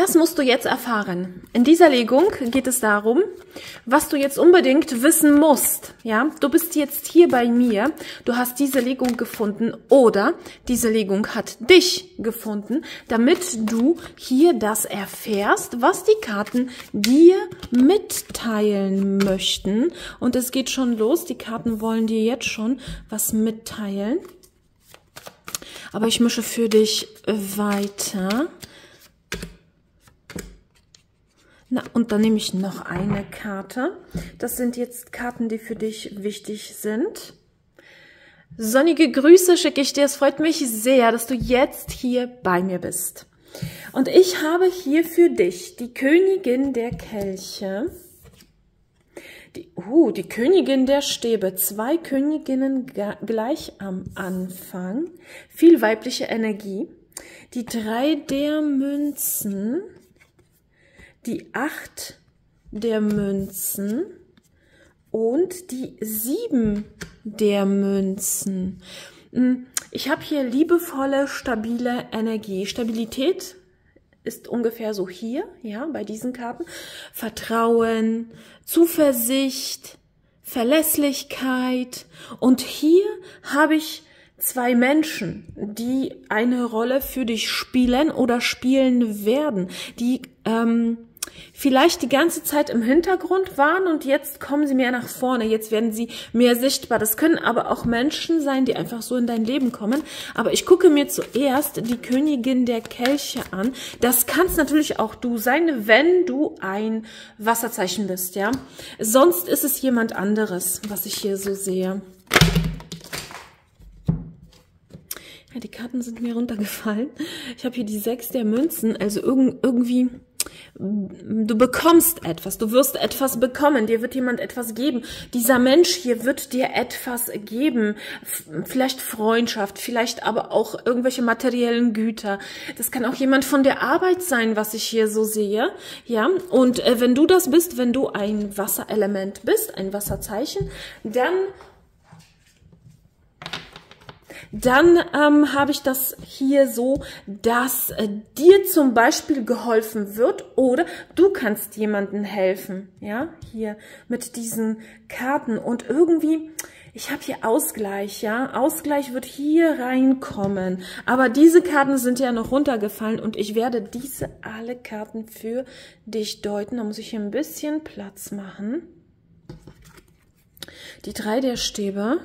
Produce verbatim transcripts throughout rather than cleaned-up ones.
Das musst du jetzt erfahren. In dieser Legung geht es darum, was du jetzt unbedingt wissen musst. Ja, du bist jetzt hier bei mir, du hast diese Legung gefunden oder diese Legung hat dich gefunden, damit du hier das erfährst, was die Karten dir mitteilen möchten. Und es geht schon los, die Karten wollen dir jetzt schon was mitteilen. Aber ich mische für dich weiter. Na, und dann nehme ich noch eine Karte. Das sind jetzt Karten, die für dich wichtig sind. Sonnige Grüße schicke ich dir. Es freut mich sehr, dass du jetzt hier bei mir bist. Und ich habe hier für dich die Königin der Kelche. Die, uh, die Königin der Stäbe. Zwei Königinnen gleich am Anfang. Viel weibliche Energie. Die drei der Münzen. Die acht der Münzen und die sieben der Münzen. Ich habe hier liebevolle, stabile Energie. Stabilität ist ungefähr so hier, ja, bei diesen Karten. Vertrauen, Zuversicht, Verlässlichkeit. Und hier habe ich zwei Menschen, die eine Rolle für dich spielen oder spielen werden, die ähm, vielleicht die ganze Zeit im Hintergrund waren und jetzt kommen sie mehr nach vorne, jetzt werden sie mehr sichtbar. Das können aber auch Menschen sein, die einfach so in dein Leben kommen. Aber ich gucke mir zuerst die Königin der Kelche an. Das kannst natürlich auch du sein, wenn du ein Wasserzeichen bist, ja. Sonst ist es jemand anderes, was ich hier so sehe. Ja, die Karten sind mir runtergefallen. Ich habe hier die sechs der Münzen, also irg irgendwie... Du bekommst etwas, du wirst etwas bekommen, dir wird jemand etwas geben. Dieser Mensch hier wird dir etwas geben, vielleicht Freundschaft, vielleicht aber auch irgendwelche materiellen Güter. Das kann auch jemand von der Arbeit sein, was ich hier so sehe. Ja, und äh, wenn du das bist, wenn du ein Wasserelement bist, ein Wasserzeichen, dann... Dann ähm, habe ich das hier so, dass äh, dir zum Beispiel geholfen wird oder du kannst jemandem helfen, ja, hier mit diesen Karten. Und irgendwie, ich habe hier Ausgleich, ja, Ausgleich wird hier reinkommen. Aber diese Karten sind ja noch runtergefallen und ich werde diese alle Karten für dich deuten. Da muss ich hier ein bisschen Platz machen. Die drei der Stäbe.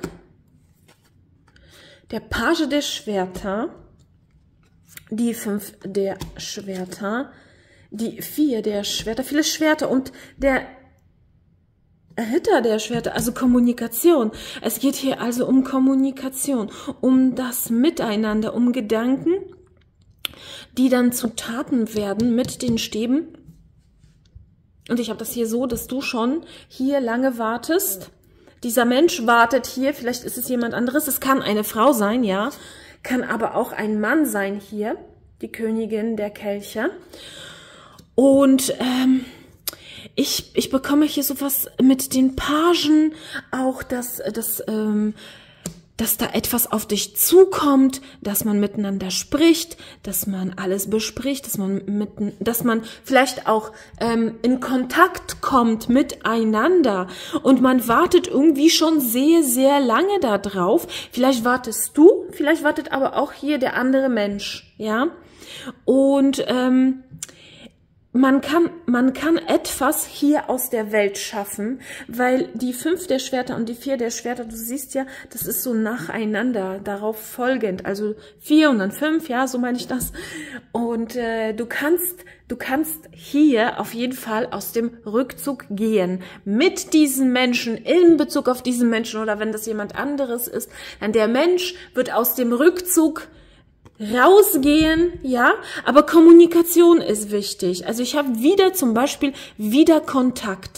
Der Page der Schwerter, die fünf der Schwerter, die vier der Schwerter, viele Schwerter und der Ritter der Schwerter, also Kommunikation. Es geht hier also um Kommunikation, um das Miteinander, um Gedanken, die dann zu Taten werden mit den Stäben. Und ich habe das hier so, dass du schon hier lange wartest. Dieser Mensch wartet hier, vielleicht ist es jemand anderes, es kann eine Frau sein, ja, kann aber auch ein Mann sein hier, die Königin der Kelche. Und ähm, ich, ich bekomme hier sowas mit den Pagen, auch dass, dass, ähm, dass da etwas auf dich zukommt, dass man miteinander spricht, dass man alles bespricht, dass man, mit, dass man vielleicht auch ähm, in Kontakt kommt miteinander und man wartet irgendwie schon sehr, sehr lange da drauf. Vielleicht wartest du, vielleicht wartet aber auch hier der andere Mensch, ja. Und ähm, Man kann, man kann etwas hier aus der Welt schaffen, weil die fünf der Schwerter und die vier der Schwerter, du siehst ja, das ist so nacheinander, darauf folgend, also vier und dann fünf, ja, so meine ich das. Und äh, du kannst, du kannst hier auf jeden Fall aus dem Rückzug gehen mit diesen Menschen, in Bezug auf diesen Menschen oder wenn das jemand anderes ist, dann der Mensch wird aus dem Rückzug rausgehen, ja, aber Kommunikation ist wichtig. Also ich habe wieder zum Beispiel wieder Kontakt,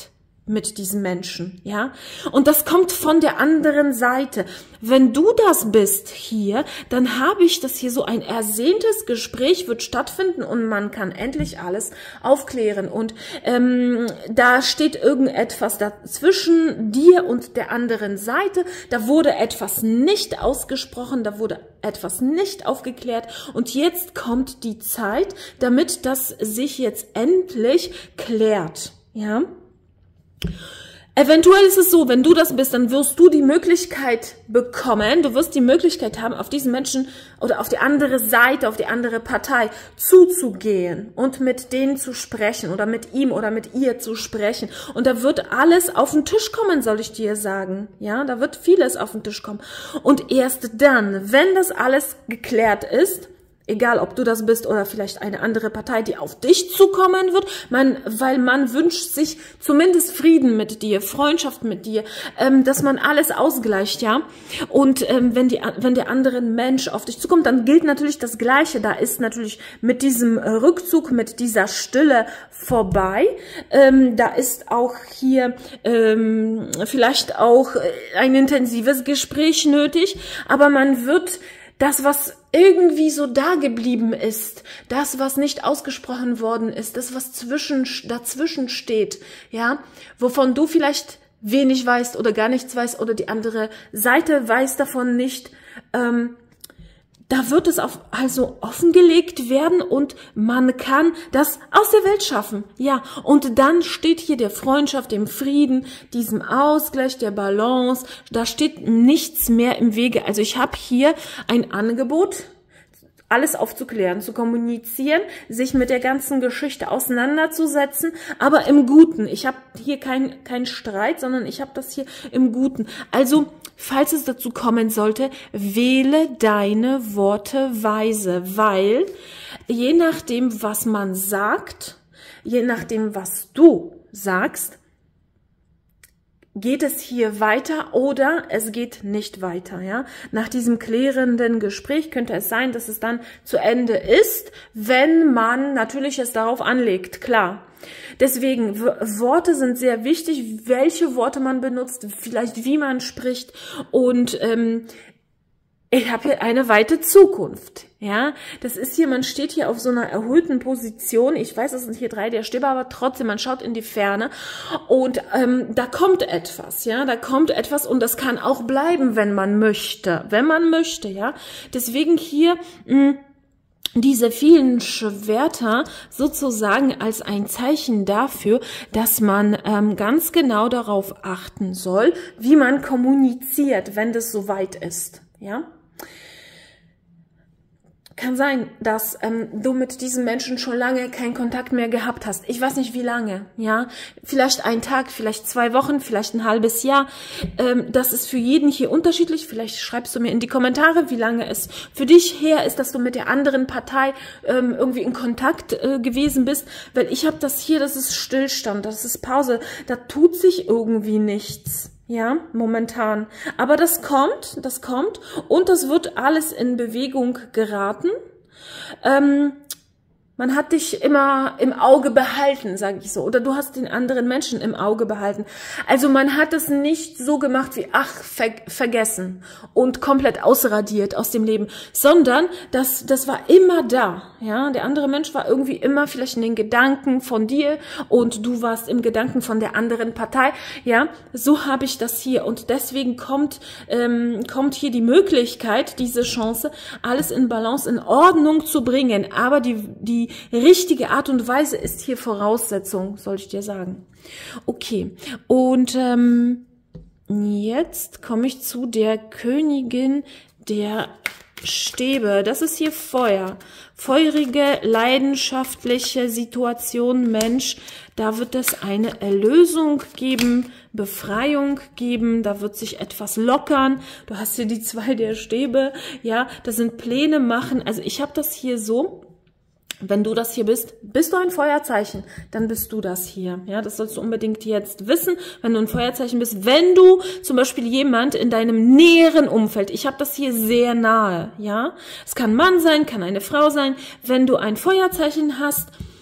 mit diesem Menschen, ja. Und das kommt von der anderen Seite. Wenn du das bist hier, dann habe ich das hier so, ein ersehntes Gespräch wird stattfinden und man kann endlich alles aufklären. Und ähm, da steht irgendetwas dazwischen dir und der anderen Seite. Da wurde etwas nicht ausgesprochen, da wurde etwas nicht aufgeklärt. Und jetzt kommt die Zeit, damit das sich jetzt endlich klärt, ja. Eventuell ist es so, wenn du das bist, dann wirst du die Möglichkeit bekommen, du wirst die Möglichkeit haben, auf diesen Menschen oder auf die andere Seite, auf die andere Partei zuzugehen und mit denen zu sprechen oder mit ihm oder mit ihr zu sprechen. Und da wird alles auf den Tisch kommen, soll ich dir sagen. Ja, da wird vieles auf den Tisch kommen. Und erst dann, wenn das alles geklärt ist, egal, ob du das bist oder vielleicht eine andere Partei, die auf dich zukommen wird, man, weil man wünscht sich zumindest Frieden mit dir, Freundschaft mit dir, ähm, dass man alles ausgleicht, ja. Und ähm, wenn die, wenn der andere Mensch auf dich zukommt, dann gilt natürlich das Gleiche. Da ist natürlich mit diesem Rückzug, mit dieser Stille vorbei. Ähm, da ist auch hier ähm, vielleicht auch ein intensives Gespräch nötig, aber man wird das, was irgendwie so da geblieben ist, das, was nicht ausgesprochen worden ist, das, was zwischen, dazwischen steht, ja, wovon du vielleicht wenig weißt oder gar nichts weißt oder die andere Seite weiß davon nicht, ähm, da wird es auf, also offengelegt werden und man kann das aus der Welt schaffen. Ja, und dann steht hier der Freundschaft, dem Frieden, diesem Ausgleich, der Balance, da steht nichts mehr im Wege. Also ich habe hier ein Angebot, alles aufzuklären, zu kommunizieren, sich mit der ganzen Geschichte auseinanderzusetzen, aber im Guten. Ich habe hier keinen kein Streit, sondern ich habe das hier im Guten. Also, falls es dazu kommen sollte, wähle deine Worte weise, weil je nachdem, was man sagt, je nachdem, was du sagst, geht es hier weiter oder es geht nicht weiter, ja? Nach diesem klärenden Gespräch könnte es sein, dass es dann zu Ende ist, wenn man natürlich es darauf anlegt, klar. Deswegen, Worte sind sehr wichtig, welche Worte man benutzt, vielleicht wie man spricht und ähm, ich habe hier eine weite Zukunft, ja. Das ist hier, man steht hier auf so einer erhöhten Position. Ich weiß, es sind hier drei der Stäbe, aber trotzdem, man schaut in die Ferne und ähm, da kommt etwas, ja. Da kommt etwas und das kann auch bleiben, wenn man möchte, wenn man möchte, ja. Deswegen hier mh, diese vielen Schwerter sozusagen als ein Zeichen dafür, dass man ähm, ganz genau darauf achten soll, wie man kommuniziert, wenn das soweit ist, ja. Kann sein, dass ähm, du mit diesem Menschen schon lange keinen Kontakt mehr gehabt hast. Ich weiß nicht, wie lange, ja. Vielleicht ein Tag, vielleicht zwei Wochen, vielleicht ein halbes Jahr. Ähm, das ist für jeden hier unterschiedlich. Vielleicht schreibst du mir in die Kommentare, wie lange es für dich her ist, dass du mit der anderen Partei ähm, irgendwie in Kontakt äh, gewesen bist. Weil ich habe das hier, das ist Stillstand, das ist Pause. Da tut sich irgendwie nichts. Ja, momentan. Aber das kommt, das kommt und das wird alles in Bewegung geraten. Ähm, man hat dich immer im Auge behalten, sage ich so. Oder du hast den anderen Menschen im Auge behalten. Also man hat es nicht so gemacht wie, ach, ver vergessen und komplett ausradiert aus dem Leben, sondern das, das war immer da. Ja, der andere Mensch war irgendwie immer vielleicht in den Gedanken von dir und du warst im Gedanken von der anderen Partei. Ja, so habe ich das hier und deswegen kommt, ähm, kommt hier die Möglichkeit, diese Chance, alles in Balance, in Ordnung zu bringen. Aber die, die richtige Art und Weise ist hier Voraussetzung, soll ich dir sagen. Okay, und ähm, jetzt komme ich zu der Königin der Stäbe. Das ist hier Feuer. Feurige, leidenschaftliche Situation, Mensch. Da wird es eine Erlösung geben, Befreiung geben, da wird sich etwas lockern. Du hast hier die zwei der Stäbe, ja, das sind Pläne machen. Also ich habe das hier so. Wenn du das hier bist, bist du ein Feuerzeichen, dann bist du das hier. Ja, das sollst du unbedingt jetzt wissen, wenn du ein Feuerzeichen bist. Wenn du zum Beispiel jemand in deinem näheren Umfeld, ich habe das hier sehr nahe, ja. Es kann ein Mann sein, kann eine Frau sein. Wenn du ein Feuerzeichen hast,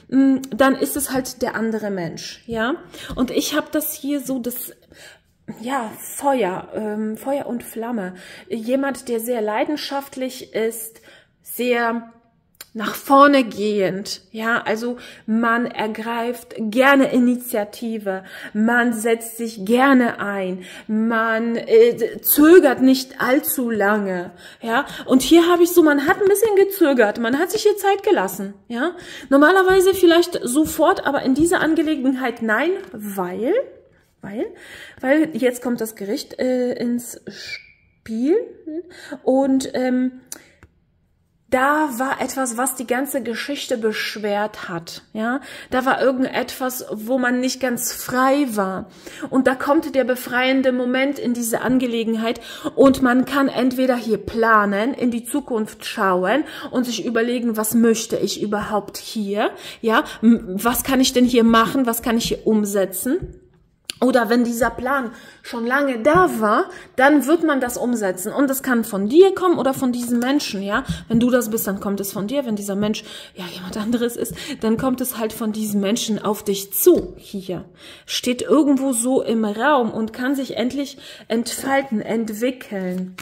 dann ist es halt der andere Mensch, ja. Und ich habe das hier so, das, ja, Feuer, ähm, Feuer und Flamme. Jemand, der sehr leidenschaftlich ist, sehr nach vorne gehend, ja, also man ergreift gerne Initiative, man setzt sich gerne ein, man äh, zögert nicht allzu lange, ja, und hier habe ich so, man hat ein bisschen gezögert, man hat sich hier Zeit gelassen, ja, normalerweise vielleicht sofort, aber in dieser Angelegenheit nein, weil, weil, weil jetzt kommt das Gericht äh, ins Spiel und ähm, da war etwas, was die ganze Geschichte beschwert hat, ja. Da war irgendetwas, wo man nicht ganz frei war. Und da kommt der befreiende Moment in diese Angelegenheit und man kann entweder hier planen, in die Zukunft schauen und sich überlegen, was möchte ich überhaupt hier, ja. Was kann ich denn hier machen, was kann ich hier umsetzen? Oder wenn dieser Plan schon lange da war, dann wird man das umsetzen. Und das kann von dir kommen oder von diesem Menschen, ja. Wenn du das bist, dann kommt es von dir. Wenn dieser Mensch, ja, jemand anderes ist, dann kommt es halt von diesem Menschen auf dich zu. Hier steht irgendwo so im Raum und kann sich endlich entfalten, entwickeln.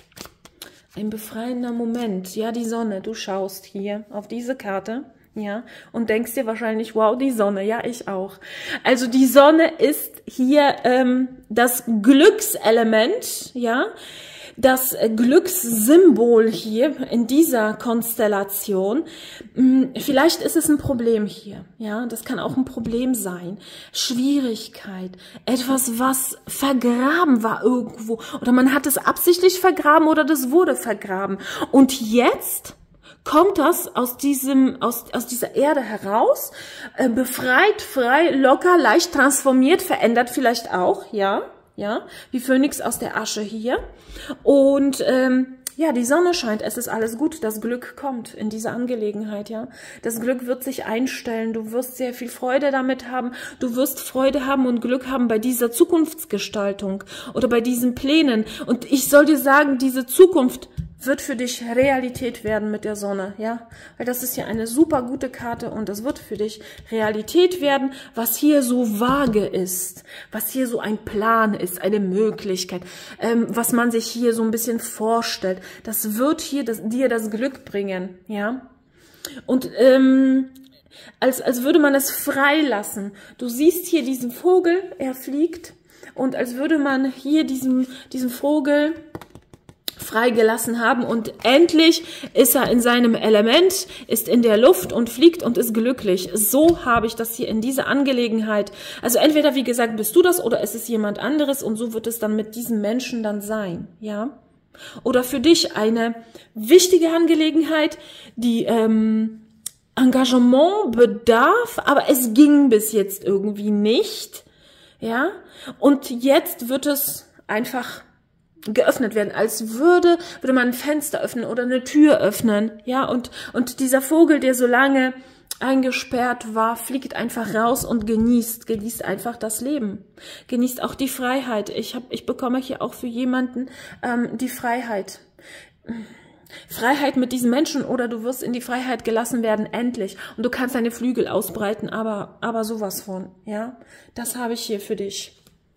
Ein befreiender Moment. Ja, die Sonne. Du schaust hier auf diese Karte. Ja, und denkst dir wahrscheinlich, wow, die Sonne, ja, ich auch. Also die Sonne ist hier ähm, das Glückselement, ja, das Glückssymbol hier in dieser Konstellation. Vielleicht ist es ein Problem hier, ja, das kann auch ein Problem sein. Schwierigkeit, etwas, was vergraben war irgendwo, oder man hat es absichtlich vergraben oder das wurde vergraben. Und jetzt kommt das aus diesem, aus, aus dieser Erde heraus, äh, befreit, frei, locker, leicht transformiert, verändert vielleicht auch, ja, ja, wie Phönix aus der Asche hier. Und ähm, ja, die Sonne scheint, es ist alles gut, das Glück kommt in diese Angelegenheit, ja. Das Glück wird sich einstellen, du wirst sehr viel Freude damit haben, du wirst Freude haben und Glück haben bei dieser Zukunftsgestaltung oder bei diesen Plänen. Und ich soll dir sagen, diese Zukunft wird für dich Realität werden mit der Sonne, ja, weil das ist ja eine super gute Karte und das wird für dich Realität werden, was hier so vage ist, was hier so ein Plan ist, eine Möglichkeit, ähm, was man sich hier so ein bisschen vorstellt, das wird hier das, dir das Glück bringen, ja, und ähm, als, als würde man es freilassen. Du siehst hier diesen Vogel, er fliegt und als würde man hier diesen, diesen Vogel freigelassen haben und endlich ist er in seinem Element, ist in der Luft und fliegt und ist glücklich. So habe ich das hier in dieser Angelegenheit. Also entweder, wie gesagt, bist du das oder es ist jemand anderes und so wird es dann mit diesem Menschen dann sein, ja. Oder für dich eine wichtige Angelegenheit, die ähm, Engagement bedarf, aber es ging bis jetzt irgendwie nicht, ja. Und jetzt wird es einfach geöffnet werden, als würde, würde man ein Fenster öffnen oder eine Tür öffnen, ja, und, und dieser Vogel, der so lange eingesperrt war, fliegt einfach raus und genießt, genießt einfach das Leben, genießt auch die Freiheit. Ich hab, ich bekomme hier auch für jemanden ähm, die Freiheit. Freiheit mit diesen Menschen oder du wirst in die Freiheit gelassen werden, endlich. Und du kannst deine Flügel ausbreiten, aber, aber sowas von, ja, das habe ich hier für dich.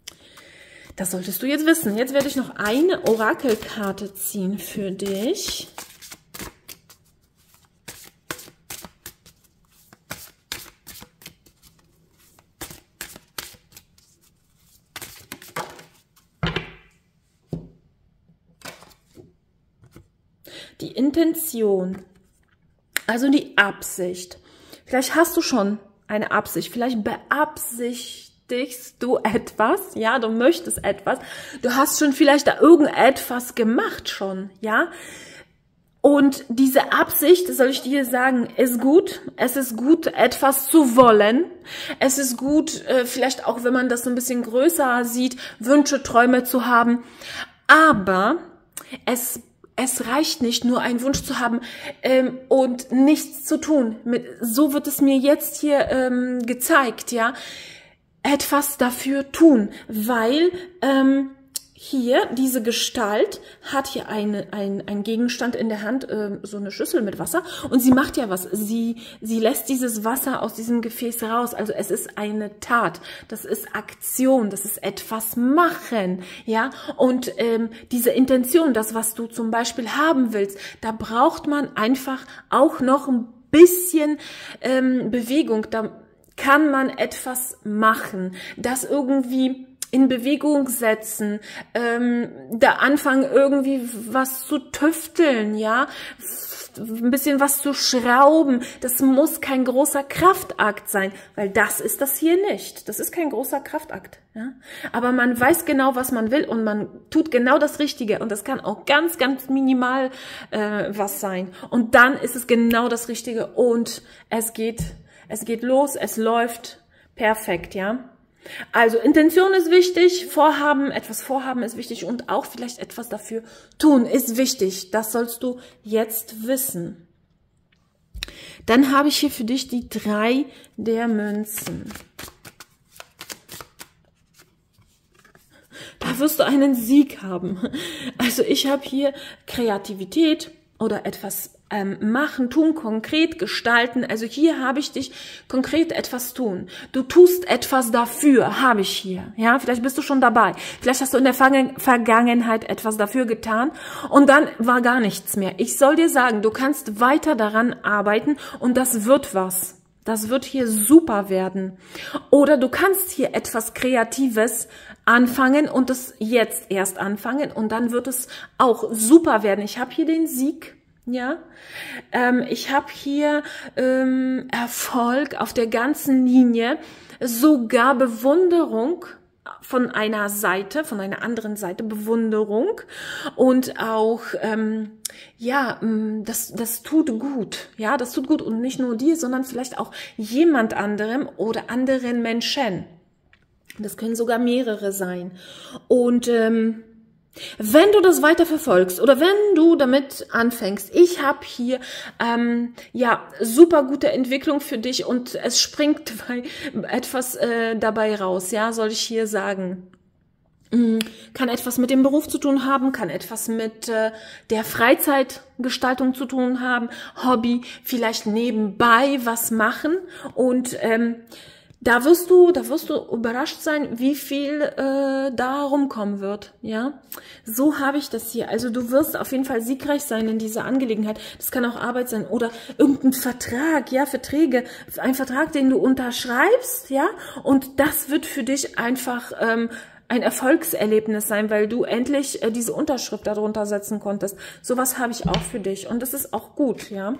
Das solltest du jetzt wissen. Jetzt werde ich noch eine Orakelkarte ziehen für dich. Die Intention, also die Absicht. Vielleicht hast du schon eine Absicht, vielleicht beabsichtigst du etwas, ja, du möchtest etwas, du hast schon vielleicht da irgendetwas gemacht schon, ja, und diese Absicht, soll ich dir sagen, ist gut, es ist gut, etwas zu wollen, es ist gut, äh, vielleicht auch, wenn man das so ein bisschen größer sieht, Wünsche, Träume zu haben, aber es Es reicht nicht, nur einen Wunsch zu haben ähm, und nichts zu tun. Mit, so wird es mir jetzt hier ähm, gezeigt, ja. Etwas dafür tun, weil ähm, hier, diese Gestalt hat hier eine, ein, ein Gegenstand in der Hand, äh, so eine Schüssel mit Wasser. Und sie macht ja was. Sie, sie lässt dieses Wasser aus diesem Gefäß raus. Also es ist eine Tat. Das ist Aktion. Das ist etwas machen. Ja. Und ähm, diese Intention, das, was du zum Beispiel haben willst, da braucht man einfach auch noch ein bisschen ähm, Bewegung. Da kann man etwas machen. Das irgendwie in Bewegung setzen, ähm, da anfangen irgendwie was zu tüfteln, ja, ein bisschen was zu schrauben. Das muss kein großer Kraftakt sein, weil das ist das hier nicht. Das ist kein großer Kraftakt, ja. Aber man weiß genau, was man will und man tut genau das Richtige und das kann auch ganz, ganz minimal äh, was sein. Und dann ist es genau das Richtige und es geht, es geht los, es läuft perfekt, ja. Also Intention ist wichtig, Vorhaben, etwas Vorhaben ist wichtig und auch vielleicht etwas dafür tun ist wichtig. Das sollst du jetzt wissen. Dann habe ich hier für dich die drei der Münzen. Da wirst du einen Sieg haben. Also ich habe hier Kreativität oder etwas ähm, machen, tun, konkret gestalten. Also hier habe ich dich konkret etwas tun. Du tust etwas dafür, habe ich hier. Ja, vielleicht bist du schon dabei. Vielleicht hast du in der Vergangenheit etwas dafür getan und dann war gar nichts mehr. Ich soll dir sagen, du kannst weiter daran arbeiten und das wird was. Das wird hier super werden. Oder du kannst hier etwas Kreatives anfangen und es jetzt erst anfangen und dann wird es auch super werden. Ich habe hier den Sieg. Ja, ähm, ich habe hier ähm, Erfolg auf der ganzen Linie, sogar Bewunderung von einer Seite, von einer anderen Seite, Bewunderung und auch, ähm, ja, das, das tut gut, ja, das tut gut und nicht nur dir, sondern vielleicht auch jemand anderem oder anderen Menschen. Das können sogar mehrere sein und, ähm, wenn du das weiter verfolgst oder wenn du damit anfängst, ich habe hier ähm, ja super gute Entwicklung für dich und es springt bei etwas äh, dabei raus, ja, soll ich hier sagen. Kann etwas mit dem Beruf zu tun haben, kann etwas mit äh, der Freizeitgestaltung zu tun haben, Hobby, vielleicht nebenbei was machen und ähm, Da wirst du, da wirst du überrascht sein, wie viel äh, da rumkommen wird, ja. So habe ich das hier. Also du wirst auf jeden Fall siegreich sein in dieser Angelegenheit. Das kann auch Arbeit sein oder irgendein Vertrag, ja, Verträge, ein Vertrag, den du unterschreibst, ja. Und das wird für dich einfach ähm, ein Erfolgserlebnis sein, weil du endlich äh, diese Unterschrift darunter setzen konntest. Sowas habe ich auch für dich und das ist auch gut, ja.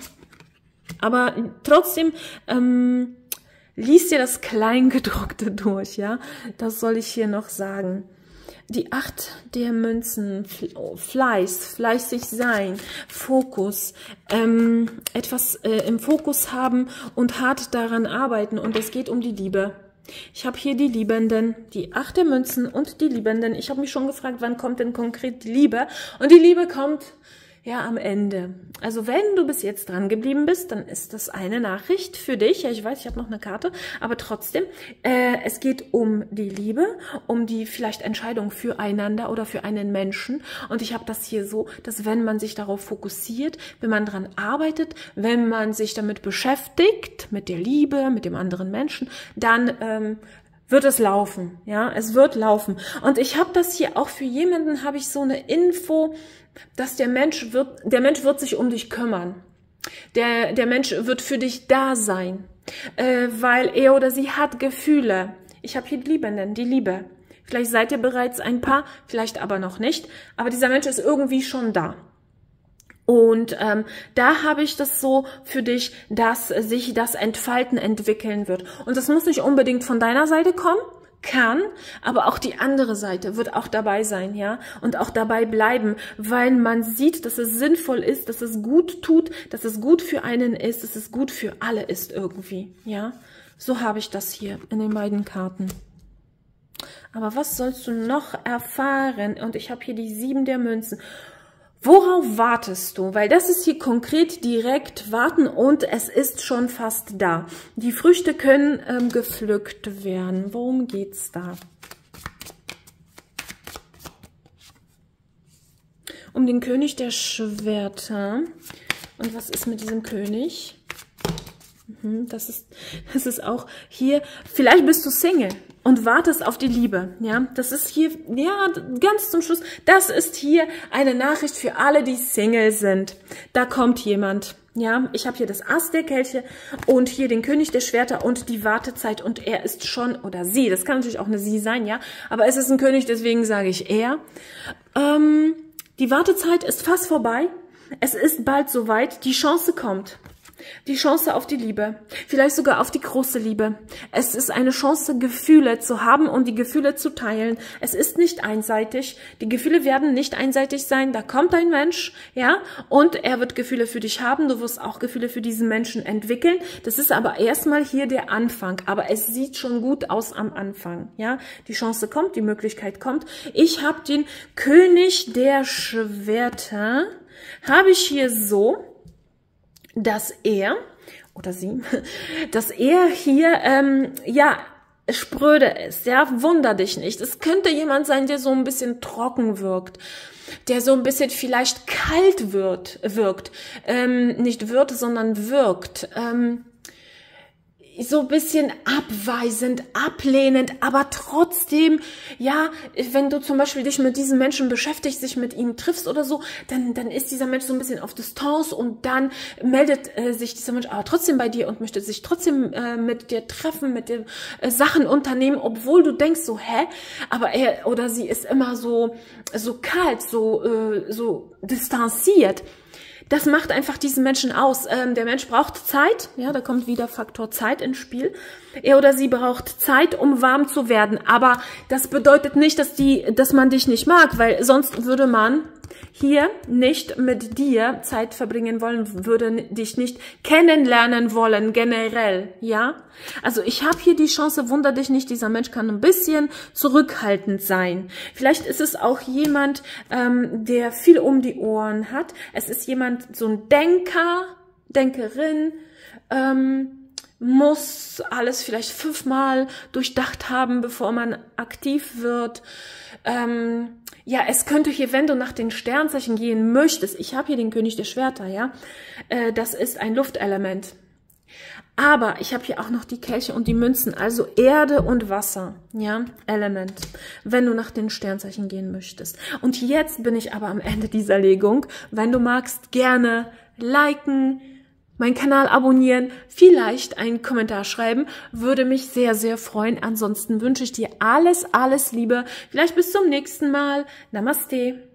Aber trotzdem ähm, lies dir das Kleingedruckte durch, ja. Das soll ich hier noch sagen. Die acht der Münzen, Fleiß, fleißig sein, Fokus, ähm, etwas äh, im Fokus haben und hart daran arbeiten. Und es geht um die Liebe. Ich habe hier die Liebenden, die acht der Münzen und die Liebenden. Ich habe mich schon gefragt, wann kommt denn konkret die Liebe? Und die Liebe kommt ja am Ende. Also wenn du bis jetzt dran geblieben bist, dann ist das eine Nachricht für dich. Ja, ich weiß, ich habe noch eine Karte, aber trotzdem, äh, es geht um die Liebe, um die vielleicht Entscheidung füreinander oder für einen Menschen. Und ich habe das hier so, dass wenn man sich darauf fokussiert, wenn man dran arbeitet, wenn man sich damit beschäftigt, mit der Liebe, mit dem anderen Menschen, dann ähm, wird es laufen, ja, es wird laufen. Und ich habe das hier auch für jemanden, habe ich so eine Info, dass der Mensch wird, der Mensch wird sich um dich kümmern. Der, der Mensch wird für dich da sein, äh, weil er oder sie hat Gefühle. Ich habe hier die Liebenden, die Liebe. Vielleicht seid ihr bereits ein Paar, vielleicht aber noch nicht, aber dieser Mensch ist irgendwie schon da. Und ähm, da habe ich das so für dich, dass sich das Entfalten entwickeln wird. Und das muss nicht unbedingt von deiner Seite kommen, kann, aber auch die andere Seite wird auch dabei sein, ja, und auch dabei bleiben, weil man sieht, dass es sinnvoll ist, dass es gut tut, dass es gut für einen ist, dass es gut für alle ist irgendwie, ja. So habe ich das hier in den beiden Karten. Aber was sollst du noch erfahren? Und ich habe hier die sieben der Münzen. Worauf wartest du? Weil das ist hier konkret direkt warten und es ist schon fast da. Die Früchte können ähm, gepflückt werden. Worum geht's da? um den König der Schwerter. Und was ist mit diesem König? Das ist, das ist auch hier, vielleicht bist du Single und wartest auf die Liebe, ja, das ist hier, ja, ganz zum Schluss, das ist hier eine Nachricht für alle, die Single sind. Da kommt jemand, ja, ich habe hier das Ass der Kelche und hier den König der Schwerter und die Wartezeit und er ist schon, oder sie, das kann natürlich auch eine sie sein, ja, aber es ist ein König, deswegen sage ich er. Ähm, die Wartezeit ist fast vorbei, es ist bald soweit, die Chance kommt. Die Chance auf die Liebe, vielleicht sogar auf die große Liebe. Es ist eine Chance, Gefühle zu haben und die Gefühle zu teilen. Es ist nicht einseitig. Die Gefühle werden nicht einseitig sein. Da kommt ein Mensch, ja, und er wird Gefühle für dich haben. Du wirst auch Gefühle für diesen Menschen entwickeln. Das ist aber erstmal hier der Anfang. Aber es sieht schon gut aus am Anfang, ja. Die Chance kommt, die Möglichkeit kommt. Ich habe den König der Schwerter, habe ich hier so, dass er oder sie, dass er hier, ähm, ja, spröde ist, ja, wunder dich nicht. Es könnte jemand sein, der so ein bisschen trocken wirkt, der so ein bisschen vielleicht kalt wird, wirkt, ähm, nicht wird, sondern wirkt, ähm, so ein bisschen abweisend, ablehnend, aber trotzdem, ja, wenn du zum Beispiel dich mit diesem Menschen beschäftigst, dich mit ihm triffst oder so, dann, dann ist dieser Mensch so ein bisschen auf Distanz und dann meldet äh, sich dieser Mensch aber trotzdem bei dir und möchte sich trotzdem äh, mit dir treffen, mit dir äh, Sachen unternehmen, obwohl du denkst so, hä, aber er oder sie ist immer so, so kalt, so, äh, so distanziert. Das macht einfach diesen Menschen aus. Ähm, der Mensch braucht Zeit, ja, da kommt wieder Faktor Zeit ins Spiel. Er oder sie braucht Zeit, um warm zu werden. Aber das bedeutet nicht, dass die, dass man dich nicht mag, weil sonst würde man hier nicht mit dir Zeit verbringen wollen, würde dich nicht kennenlernen wollen, generell, ja. Also ich habe hier die Chance, wunder dich nicht, dieser Mensch kann ein bisschen zurückhaltend sein. Vielleicht ist es auch jemand, ähm, der viel um die Ohren hat. Es ist jemand, so ein Denker, Denkerin, ähm, muss alles vielleicht fünfmal durchdacht haben, bevor man aktiv wird. Ähm, ja, es könnte hier, wenn du nach den Sternzeichen gehen möchtest, ich habe hier den König der Schwerter, ja, äh, das ist ein Luftelement. Aber ich habe hier auch noch die Kelche und die Münzen, also Erde und Wasser, ja, Element, wenn du nach den Sternzeichen gehen möchtest. Und jetzt bin ich aber am Ende dieser Legung. Wenn du magst, gerne liken, meinen Kanal abonnieren, vielleicht einen Kommentar schreiben, würde mich sehr, sehr freuen. Ansonsten wünsche ich dir alles, alles Liebe. Vielleicht bis zum nächsten Mal. Namaste.